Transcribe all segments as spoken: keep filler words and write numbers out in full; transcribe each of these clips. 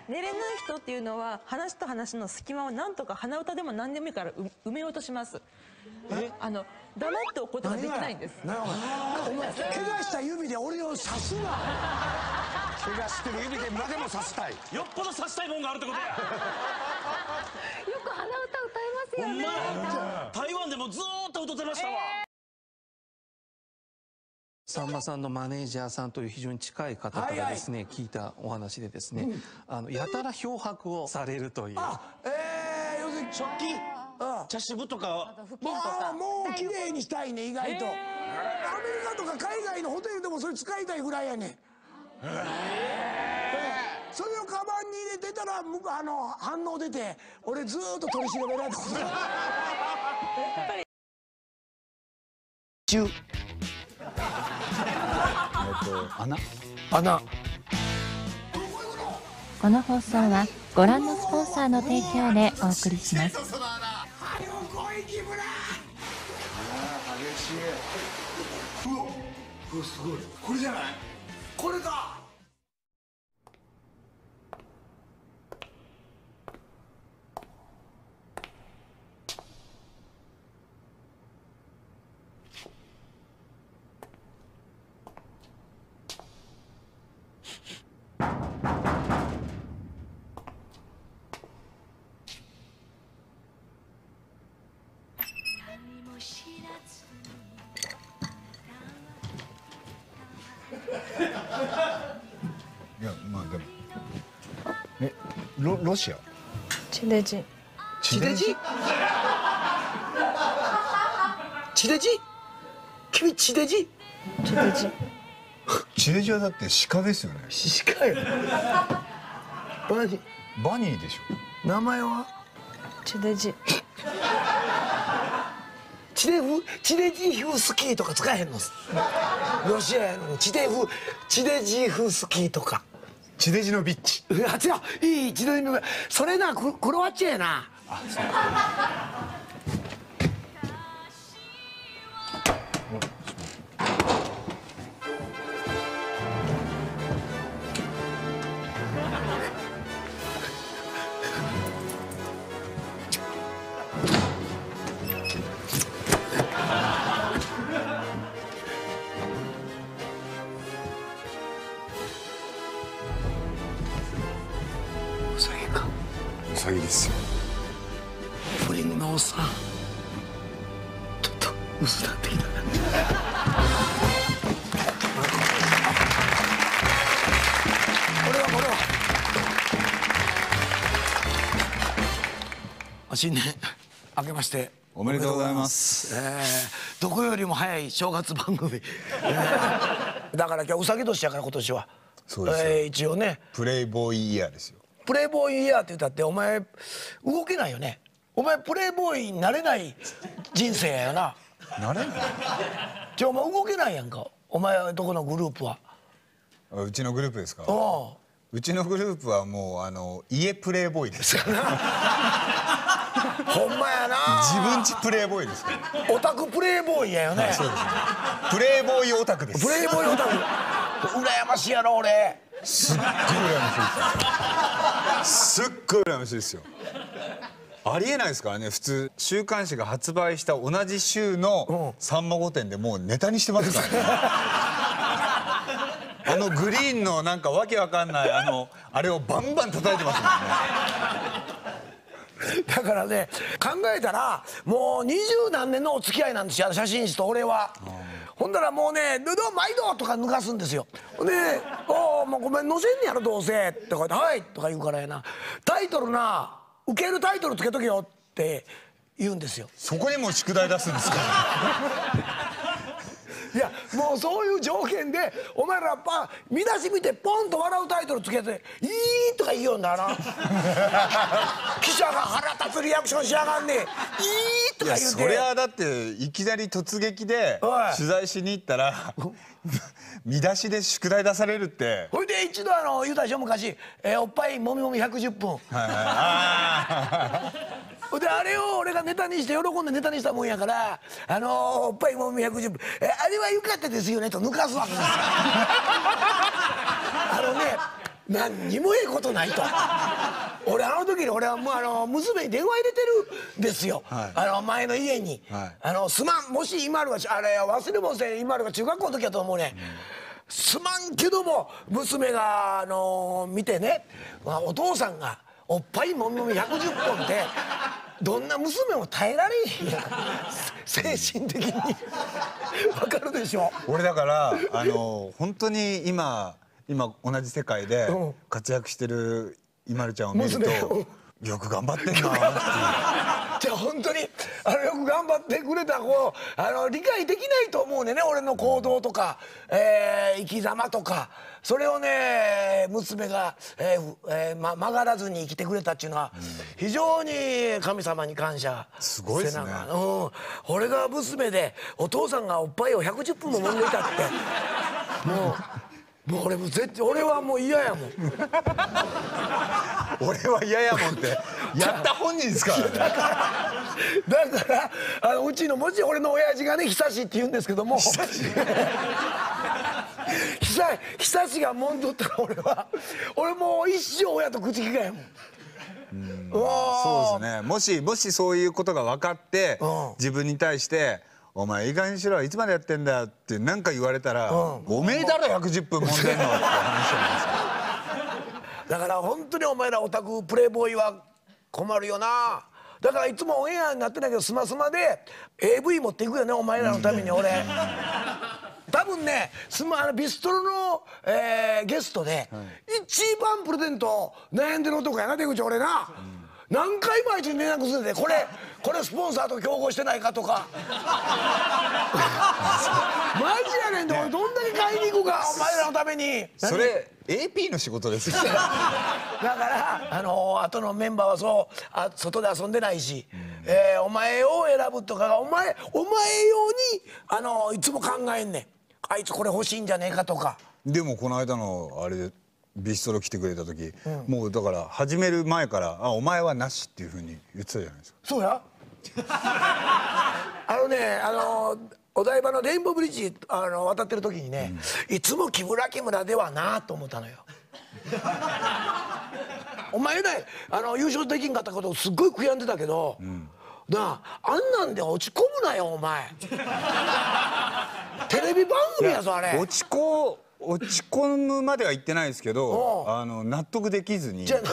寝れない人っていうのは話と話の隙間をなんとか鼻歌でも何でもいいから埋めようとします。あの黙っておくことができないんです。 お前怪我した指で俺を刺すな。怪我してる指でまでも刺したい。 よっぽど刺したいもんがあるってことや。 よく鼻歌歌いますよね。 台湾でもずーっと歌ってましたわ。 さんまさんのマネージャーさんという非常に近い方からですね聞いたお話でですね、あのやたら漂白をされるという。 あ、ええ、要するに食器、茶渋とかもう綺麗にしたいね。意外とアメリカとか海外のホテルでもそれ使いたいぐらいやねん。それをカバンに入れてたらあの反応出て俺ずーっと取り調べられたことが。中穴穴。 この放送はご覧のスポンサーの提供でお送りします。 激しい。うわ、うわすごい。これじゃない？これか。 いやまあでもえロロシア地デジ地デジ地デジ君地デジ地デジ地デジはだって鹿ですよね。 鹿よ。バニーバニーでしょ。 名前は地デジ地デフ地デジフスキーとか使えへんの。ロシアやのに地デフ地デジフスキーとか地デジのビッチ。 いや違う、いい地デジのそれなククロアチアやな。あ、そうウサギか。 ウサギですよ。 プリンのおっさんちょっと薄なってきた。これはこれは新年明けましておめでとうございます。 えー、どこよりも早い正月番組、えー、だから今日うさぎ年やから今年はそうですよ、 えー、一応ねプレイボーイイヤーですよ。 プレイボーイイヤーって言ったってお前動けないよね。お前プレイボーイになれない人生やよな。 なれない。 じゃあお前動けないやんか。お前どこのグループは。 うちのグループですか。 おうちのグループはもうあの家プレイボーイですから。 ほんまやな。 自分家プレイボーイですから。 オタクプレイボーイやよね。 そうですね。プレイボーイオタクです。 プレイボーイオタク。羨ましいやろ俺。 すっごい羨ましいです。すっごい羨ましいですよ。ありえないですからね。普通週刊誌が発売した同じ週のさんま御殿でもうネタにしてますからね。あのグリーンのなんかわけわかんないあのあれをバンバン叩いてますもんね。 だからね考えたらもう二十何年のお付き合いなんですよ写真誌と俺は。ほんだらもうね「どうも毎度」とか抜かすんですよ。で「おおもうごめん載せんねやろどうせ」とか言って「はい」とか言うからやな「タイトルな受けるタイトルつけとけよ」って言うんですよ。 そこにも宿題出すんですか。 いやもうそういう条件でお前らパ見出し見てポンと笑うタイトルつけて「いい」とか言いよんだな。記者が腹立つリアクションしやがんねん「いい」とか言うて。いやそれはだっていきなり突撃で取材しに行ったら見出しで宿題出されるって。 ほいで一度あの言うたでしょ昔、えー、おっぱいもみもみひゃくじゅっぷん。ほいであれを俺がネタにして喜んでネタにしたもんやから「あのー、おっぱいもみひゃくじゅっぷんえあれは良かったですよね」と抜かすわけですよ。あのね何にもええことないと。俺あの時に俺はもうあの娘に電話入れてるんですよ、はい、あの前の家に、はい、あのすまんもし今あるがあれ忘れもせん今あるが中学校の時やと思うね、うん、すまんけども娘があの見てね、まあ、お父さんがおっぱいもみもみひゃくじゅっぽんってどんな娘も耐えられへんやん精神的にわかるでしょ。 俺だからあの本当に今今同じ世界で活躍してるＩＭＡＬＵちゃんを見るとよく頑張ってんなっていう。 じゃあ本当にあのよく頑張ってくれた子あの理解できないと思うねんね俺の行動とか、えー、生き様とかそれをね娘が、えーえーま、曲がらずに生きてくれたっていうのは、うん、非常に神様に感謝。 すごいですね。 うん、俺が娘でお父さんがおっぱいをひゃくじゅっぷんも揉んでいたってもう。もう俺も絶対俺はもう嫌やもん俺は嫌やもんってやった本人ですからね。だからだからあのうちのもち俺の親父がね久しって言うんですけども久し久しがもんとったら俺は俺もう一生親と口利かへんもん。 うんそうですね。もしもしそういうことが分かって、うん、自分に対してお前いい加減にしろいつまでやってんだよって何か言われたら、うん、おめえだろひゃくじゅっぷんもんでんのって話なんですよ。 だから本当にお前らオタクプレイボーイは困るよな。だからいつもオンエアになってないけどスマスマで エーブイ 持っていくよねお前らのために俺。多分ねスマあのビストロの、えー、ゲストで、はい、一番プレゼント悩んでる男やな出口俺な。うん何回もあいつに連絡するでこれこれスポンサーと競合してないかとかマジやねんで俺どんだけ買いに行くかお前らのために。 それ エーピー の仕事ですよだからあの後のメンバーはそうあ外で遊んでないし、えー、お前を選ぶとかお前お前用にあのいつも考えんねんあいつこれ欲しいんじゃねえかとか。 でもこの間のあれでビストロ来てくれた時、うん、もうだから始める前からあお前はなしっていうふうに言ってたじゃないですか。 そうやあのねあのお台場のレインボーブリッジあの渡ってる時にね、うん、いつも木村木村ではなと思ったのよお前ねあの優勝できんかったことをすっごい悔やんでたけど、うん、なああんなんで落ち込むなよお前テレビ番組やぞあれ。 落ち込落ち込むまでは言ってないですけどあの納得できずにだ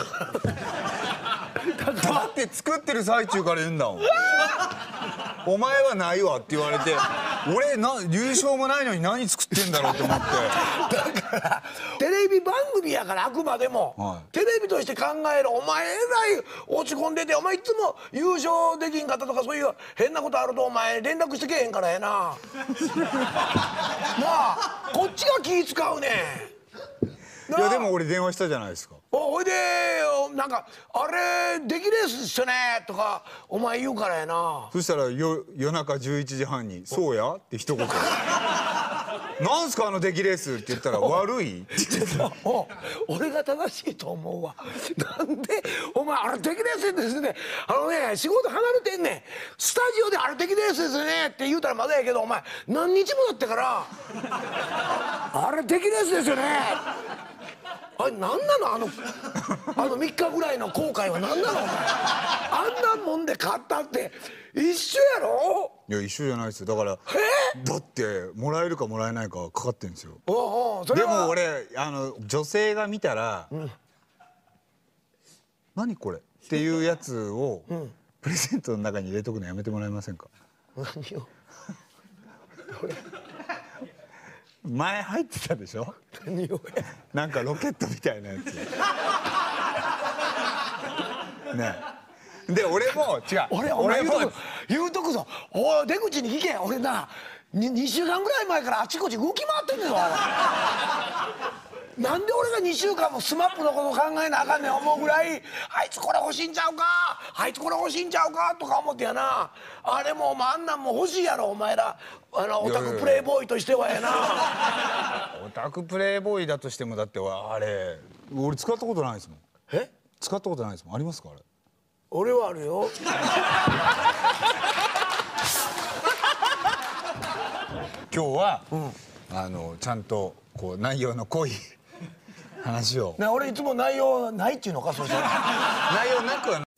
って作ってる最中から言うんだもんお前はないわって言われて俺な優勝もないのに何作ってんだろうと思ってだからテレビ番組やからあくまでも、はい、テレビとして考えるお前えらい落ち込んでてお前いつも優勝できんかったとかそういう変なことあるとお前連絡してけへんからやななあこっちが気使うねん。 いやでも俺電話したじゃないですか。 おほいでなんか「あれ出来レースっしょね」とかお前言うからやな。 そしたらよ夜中じゅういちじはんに「そうや?」って一言なんすかあの出来レースって言ったら「悪い?」って言ってた。 俺が正しいと思うわ。なんでお前あれ出来レースですねあのね仕事離れてんねんスタジオで「あれ出来レースですね」って言うたらまだやけどお前何日もだってから「あれ出来レースですよね」あれ何なのあのあのみっかぐらいの後悔は何なのお前あんなもんで勝ったって一緒やろ。 いや一緒じゃないですよだからだってもらえるかもらえないかかかってんですよ。 おうおうでも俺あの女性が見たら「うん、何これ?」っていうやつを、うん、プレゼントの中に入れとくのやめてもらえませんか。 何を前入ってたでしょなんかロケットみたいなやつねで俺も違う俺俺も言うとくぞおい出口に聞け俺な 2, 2週間ぐらい前からあちこち動き回ってんねんぞなんで俺がにしゅうかんもスマップのこと考えなあかんねん思うぐらいあいつこれ欲しいんちゃうかあいつこれ欲しいんちゃうかとか思ってやなあれもお前あんなんも欲しいやろお前らあのオタクプレイボーイとしてはやなオタクプレイボーイだとしてもだってあれ俺使ったことないですもん。 え使ったことないですもん。ありますかあれ。 俺はあるよ今日は、うん、あのちゃんとこう内容の濃い話をね俺いつも内容ないっていうのかそれ内容なくは